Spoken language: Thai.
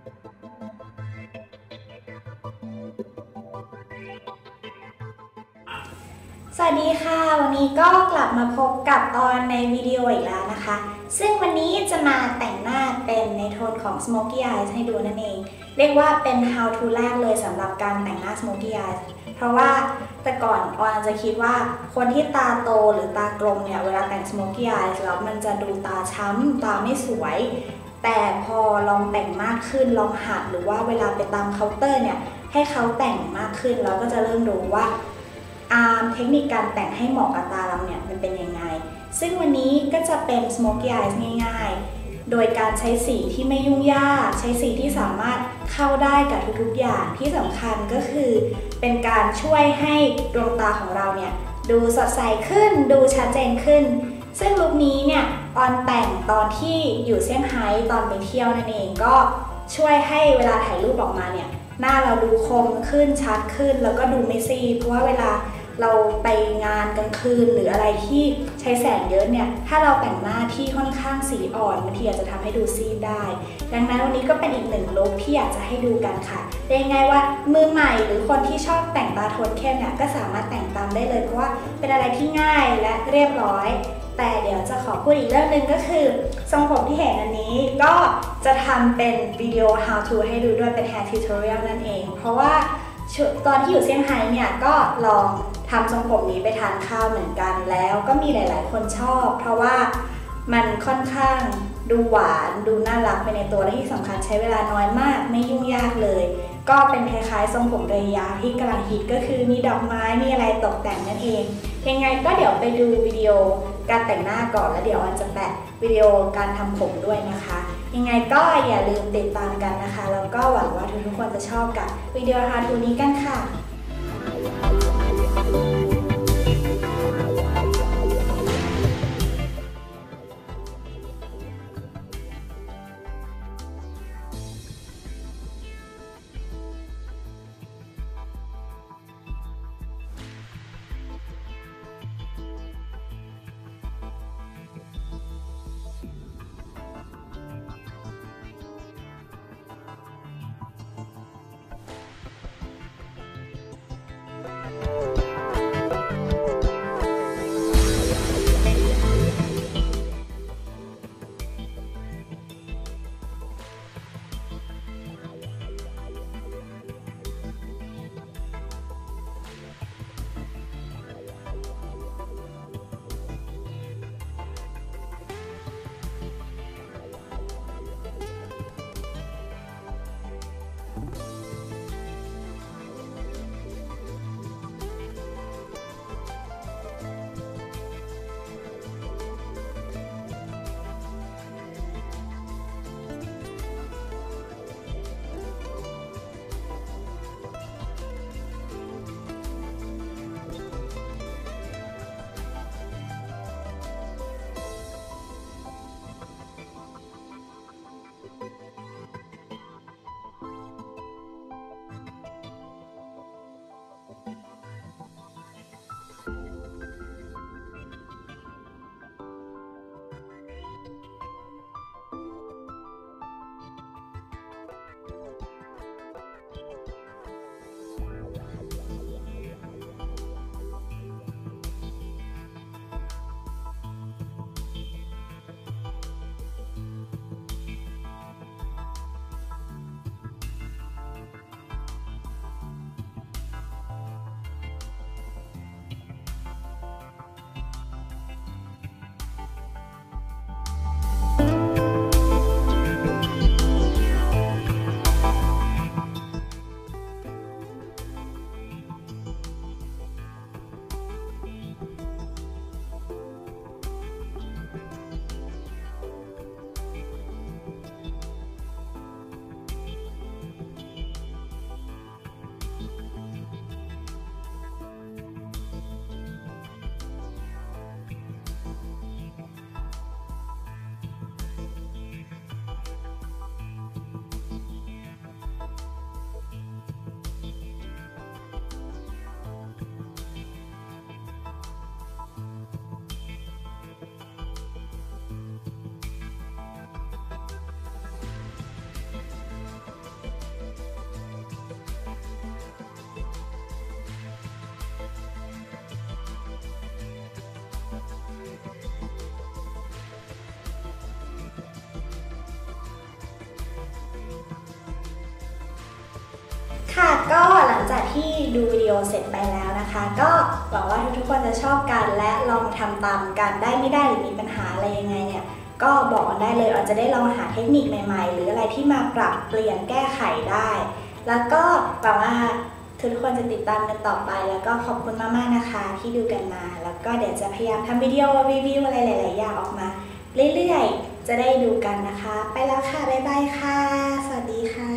สวัสดีค่ะวันนี้ก็กลับมาพบกับออนในวิดีโออีกแล้วนะคะซึ่งวันนี้จะมาแต่งหน้าเป็นในโทนของ Smoky Eyes ให้ดูนั่นเองเรียกว่าเป็น how to แรกเลยสำหรับการแต่งหน้า Smoky Eyes เพราะว่าแต่ก่อนออนจะคิดว่าคนที่ตาโตหรือตากลมเนี่ยเวลาแต่ง Smoky Eyes แล้วมันจะดูตาช้ำตาไม่สวยแต่พอลองแต่งมากขึ้นลองหัดหรือว่าเวลาไปตามเคาน์เตอร์เนี่ยให้เขาแต่งมากขึ้นเราก็จะเริ่มรู้ว่าเทคนิคการแต่งให้เหมาะกับตาเราเนี่ยมันเป็นยังไงซึ่งวันนี้ก็จะเป็น Smoky Eyes ง่ายๆโดยการใช้สีที่ไม่ยุ่งยากใช้สีที่สามารถเข้าได้กับทุกๆอย่างที่สำคัญก็คือเป็นการช่วยให้ดวงตาของเราเนี่ยดูสดใสขึ้นดูชัดเจนขึ้นซึ่งลุคนี้เนี่ยออนแต่งตอนที่อยู่เซี่ยงไฮ้ตอนไปเที่ยวนั่นเองก็ช่วยให้เวลาถ่ายรูปออกมาเนี่ยหน้าเราดูคมขึ้นชัดขึ้นแล้วก็ดูไม่ซีดเพราะว่าเวลาเราไปงานกลางคืนหรืออะไรที่ใช้แสงเยอะเนี่ยถ้าเราแต่งหน้าที่ค่อนข้างสีอ่อนบางทีอาจจะทำให้ดูซีดได้ดังนั้นวันนี้ก็เป็นอีกหนึ่งลุคที่อยากจะให้ดูกันค่ะได้ไงว่ามือใหม่หรือคนที่ชอบแต่งตาโทนเข้มเนี่ยก็สามารถแต่งตามได้เลยเพราะว่าเป็นอะไรที่ง่ายและเรียบร้อยแต่เดี๋ยวจะขอพูดอีกเรื่องหนึ่งก็คือทรงผมที่เห็นอันนี้ก็จะทำเป็นวิดีโอ how to ให้ดูด้วยเป็น hair tutorial นั่นเองเพราะว่าตอนที่อยู่เซี่ยงไฮ้เนี่ยก็ลองทำทรงผมนี้ไปทานข้าวเหมือนกันแล้วก็มีหลายๆคนชอบเพราะว่ามันค่อนข้างดูหวานดูน่ารักไปในตัวและที่สำคัญใช้เวลาน้อยมากไม่ยุ่งยากเลยก็เป็นคล้ายๆทรงผมเรยาที่กำลังฮิตก็คือมีดอกไม้มีอะไรตกแต่งนั่นเองยังไงก็เดี๋ยวไปดูวิดีโอการแต่งหน้าก่อนแล้วเดี๋ยวออนจะแปะวิดีโอการทำผมด้วยนะคะยังไงก็อย่าลืมติดตามกันนะคะแล้วก็หวังว่าทุกคนจะชอบกับวิดีโอ how to นี้กันค่ะจากที่ดูวิดีโอเสร็จไปแล้วนะคะก็หวังว่าทุกๆคนจะชอบกันและลองทำตามกันได้ไม่ได้หรือมีปัญหาอะไรยังไงเนี่ยก็บอกกันได้เลยเราจะได้ลองหาเทคนิคใหม่ๆหรืออะไรที่มาปรับเปลี่ยนแก้ไขได้แล้วก็หวังว่าทุกคนจะติดตามกันต่อไปแล้วก็ขอบคุณมากๆนะคะที่ดูกันมาแล้วก็เดี๋ยวจะพยายามทำวิดีโอรีวิวอะไรหลายๆอย่างออกมาเรื่อยๆจะได้ดูกันนะคะไปแล้วค่ะบ๊ายบายค่ะสวัสดีค่ะ